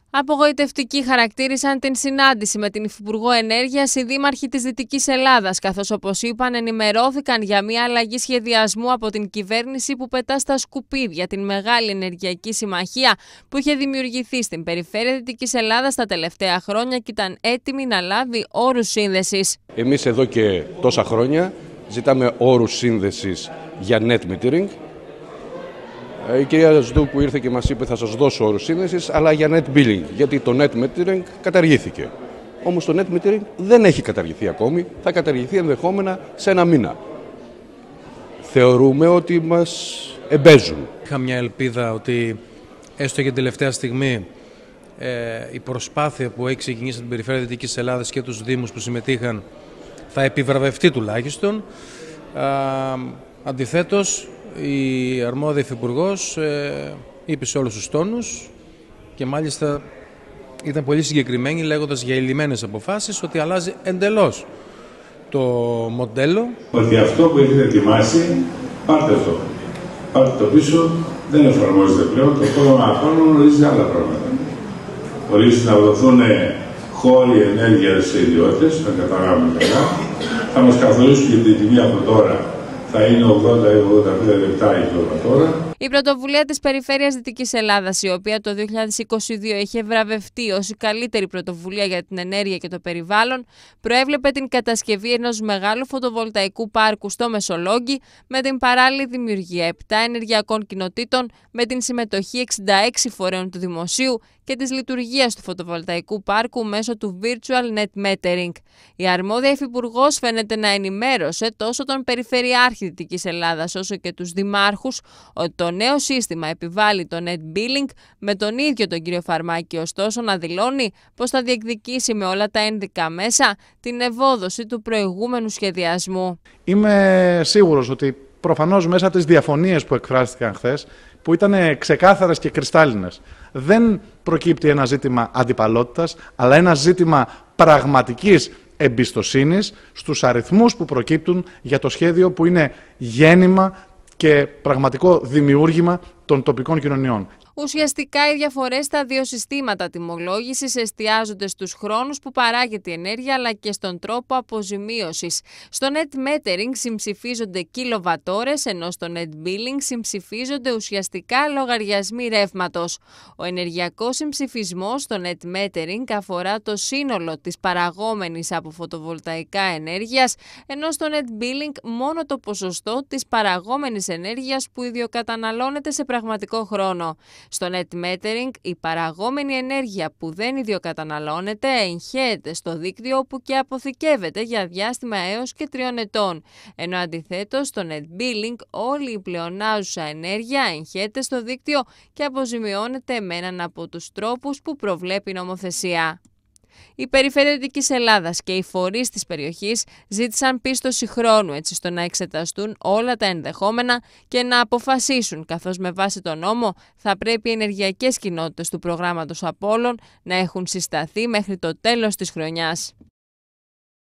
Απογοητευτική χαρακτήρισαν την συνάντηση με την Υφυπουργό Ενέργειας οι δήμαρχοι της Δυτικής Ελλάδας, καθώς, όπως είπαν, ενημερώθηκαν για μια αλλαγή σχεδιασμού από την κυβέρνηση που πετά στα σκουπίδια την μεγάλη ενεργειακή συμμαχία που είχε δημιουργηθεί στην περιφέρεια Δυτικής Ελλάδας τα τελευταία χρόνια και ήταν έτοιμη να λάβει όρους σύνδεσης. Εμείς εδώ και τόσα χρόνια ζητάμε όρους σύνδεσης για net metering. Η κυρία Ζδού που ήρθε και μας είπε θα σας δώσω όρους σύνδεσης, αλλά για net billing, γιατί το net metering καταργήθηκε. Όμως το net metering δεν έχει καταργηθεί ακόμη, θα καταργηθεί ενδεχόμενα σε ένα μήνα. Θεωρούμε ότι μας εμπέζουν. Είχα μια ελπίδα ότι έστω και την τελευταία στιγμή η προσπάθεια που έχει ξεκινήσει στην περιφέρεια Δυτικής Ελλάδας και τους δήμους που συμμετείχαν θα επιβραβευτεί τουλάχιστον. Αντιθέτως, η αρμόδια υφυπουργός είπε σε όλους τους τόνους και μάλιστα ήταν πολύ συγκεκριμένη λέγοντας για ελλημμένες αποφάσεις ότι αλλάζει εντελώς το μοντέλο. Ότι αυτό που έχετε ετοιμάσει, πάρτε αυτό. Πάρτε το πίσω, δεν εφαρμόζεται πλέον. Το πρόγραμμα χρόνων ορίζει άλλα πράγματα. Ορίζει να δοθούν χώροι ενέργειας σε ιδιώτες, να καταλάβουμε καλά. Θα μας καθορίσουν και την τιμή από τώρα. Θα είναι 80-85 λεπτά η κιλοβατόρα. Η πρωτοβουλία της Περιφέρειας Δυτικής Ελλάδας, η οποία το 2022 είχε βραβευτεί ως η καλύτερη πρωτοβουλία για την ενέργεια και το περιβάλλον, προέβλεπε την κατασκευή ενός μεγάλου φωτοβολταϊκού πάρκου στο Μεσολόγγι με την παράλληλη δημιουργία 7 ενεργειακών κοινοτήτων με την συμμετοχή 66 φορέων του δημοσίου και της λειτουργίας του φωτοβολταϊκού πάρκου μέσω του Virtual Net Metering. Η αρμόδια υφυπουργός φαίνεται να ενημέρωσε τόσο τον Περιφερειάρχη Δυτικής Ελλάδας όσο και τους δημάρχους ότι το νέο σύστημα επιβάλλει το net billing, με τον ίδιο τον κύριο Φαρμάκη ωστόσο να δηλώνει πως θα διεκδικήσει με όλα τα ένδικα μέσα την ευόδοση του προηγούμενου σχεδιασμού. Είμαι σίγουρος ότι προφανώς μέσα από τις διαφωνίες που εκφράστηκαν χθες, που ήταν ξεκάθαρες και κρυστάλλινες, δεν προκύπτει ένα ζήτημα αντιπαλότητας, αλλά ένα ζήτημα πραγματικής εμπιστοσύνης στους αριθμούς που προκύπτουν για το σχέδιο που είναι γέννημα και πραγματικό δημιούργημα των τοπικών κοινωνιών. Ουσιαστικά οι διαφορές στα δύο συστήματα τιμολόγησης εστιάζονται στους χρόνους που παράγεται η ενέργεια αλλά και στον τρόπο αποζημίωσης. Στο net metering συμψηφίζονται κιλοβατόρες, ενώ στο net billing συμψηφίζονται ουσιαστικά λογαριασμοί ρεύματος. Ο ενεργειακός συμψηφισμός στο net metering αφορά το σύνολο της παραγόμενης από φωτοβολταϊκά ενέργειας, ενώ στο net billing μόνο το ποσοστό της παραγόμενης ενέργειας που ιδιοκαταναλώνεται σε πραγματικό χρόνο. Στο net metering, η παραγόμενη ενέργεια που δεν ιδιοκαταναλώνεται εγχέεται στο δίκτυο όπου και αποθηκεύεται για διάστημα έως και 3 ετών. Ενώ αντιθέτως, στο net billing, όλη η πλεονάζουσα ενέργεια εγχέεται στο δίκτυο και αποζημιώνεται με έναν από τους τρόπους που προβλέπει η νομοθεσία. Η Περιφέρεια Δυτικής Ελλάδας και οι φορείς της περιοχής ζήτησαν πίστοση χρόνου έτσι ώστε να εξεταστούν όλα τα ενδεχόμενα και να αποφασίσουν, καθώς με βάση τον νόμο θα πρέπει οι ενεργειακές κοινότητες του προγράμματος Απόλλων να έχουν συσταθεί μέχρι το τέλος της χρονιάς.